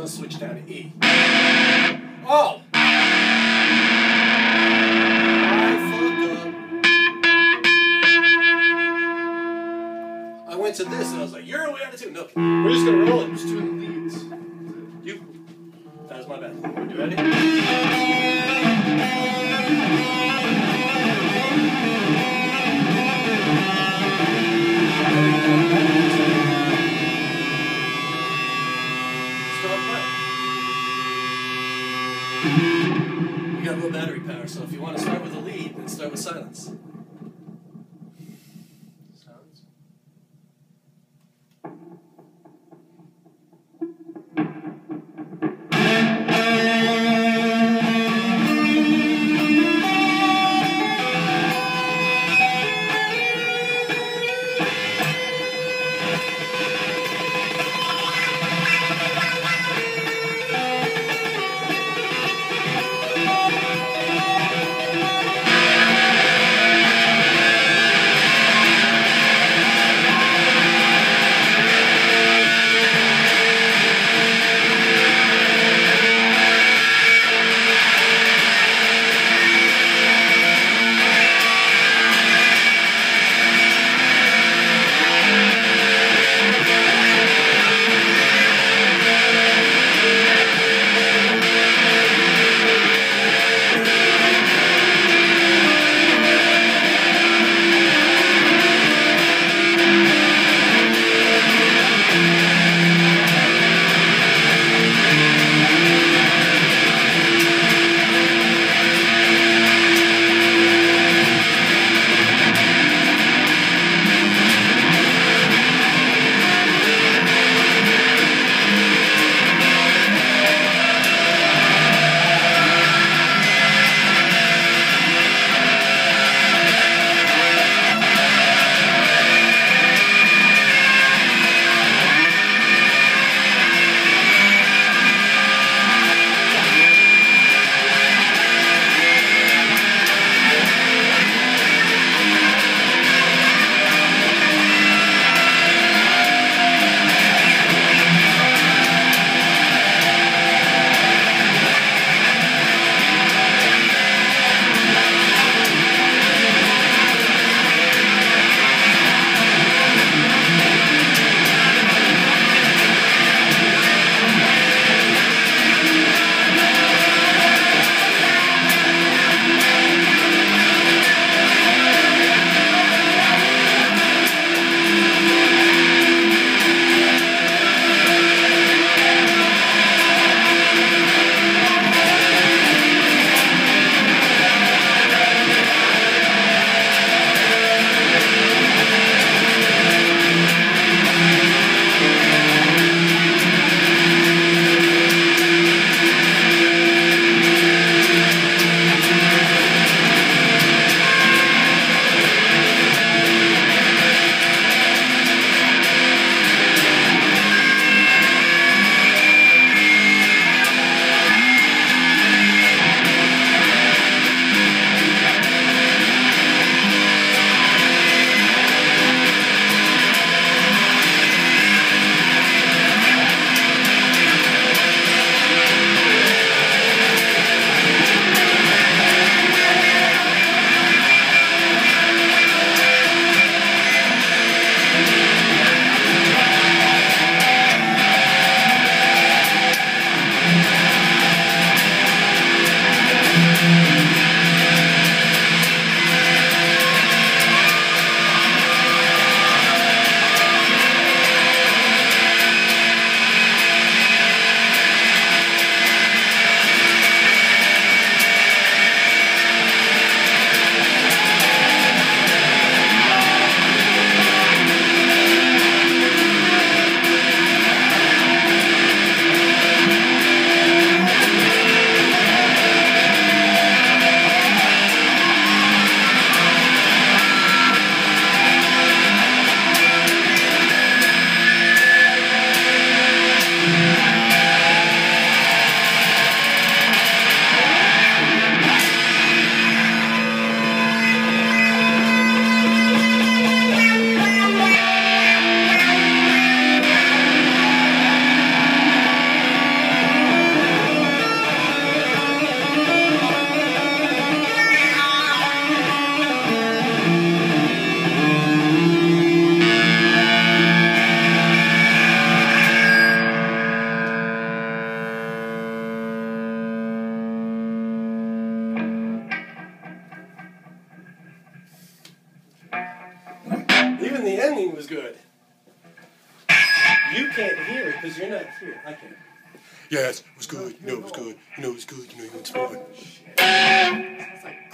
switch down to E. Oh! I fucked up. I went to this and I was like, you're way out of tune. No, we're just gonna roll it. Just doing leads. That was my bad. You ready? You got low battery power, so if you want to start with a lead, then start with silence. Sounds. the ending was good. You can't hear it because you're not here. I can. Yes, it was good. You know it was good. You know it was good. You know it's fun. It's like